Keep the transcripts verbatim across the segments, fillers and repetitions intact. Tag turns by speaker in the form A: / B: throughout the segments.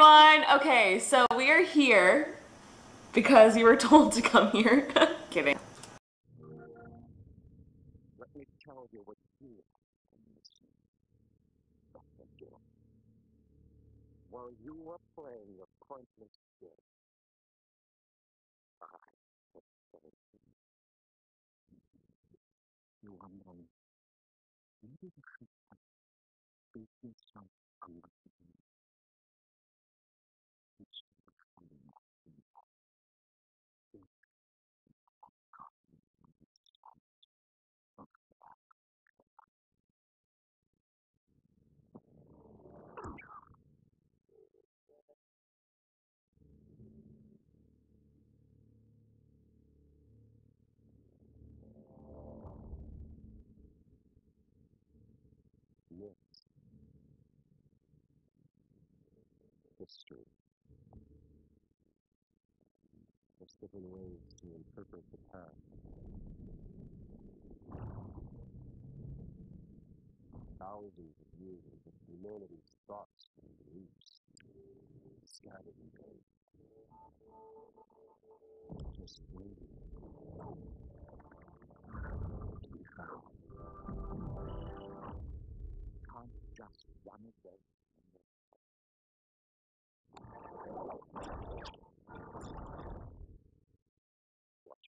A: everyone. Okay, so we are here because you were told to come here. Kidding.
B: Let me tell you what you do. While you were playing your pointless game, I was seventeen. You were mine. Maybe you should have beaten some under the knee. Instead of coming up in that big cotton of that. Myths, history. There's different ways to interpret the past. Thousands of years of humanity's thoughts and beliefs scattered and buried. Just waiting to be found. Can't just run away from it. Watch.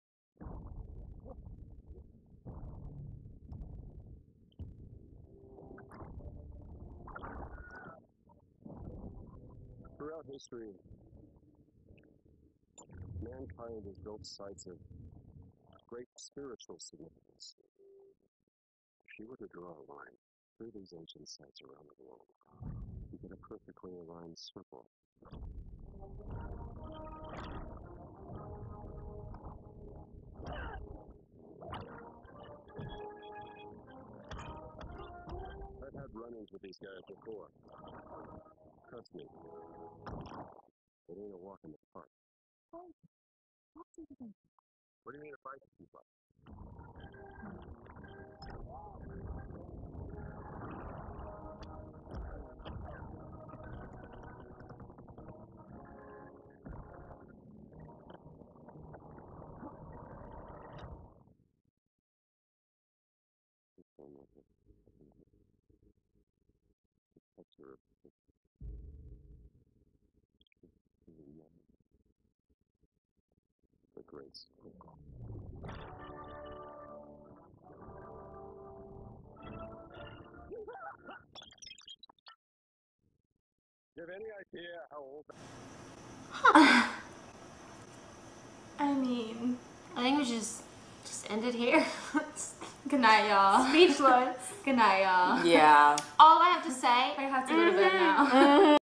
B: Throughout history, mankind has built sites of great spiritual significance. If you were to draw a line through these ancient sites around the world, you get a perfectly aligned circle. I've had run-ins with these guys before. Trust me, it ain't a walk in the park. What do you mean if I can keep up? The great circle. Do you have any idea how old that
A: Huh. I mean,
C: I think we should just just end it here.
A: good night, y'all.
C: Speechless. Good night, y'all.
A: Yeah.
C: All I have to say,
A: I have to go to bed now.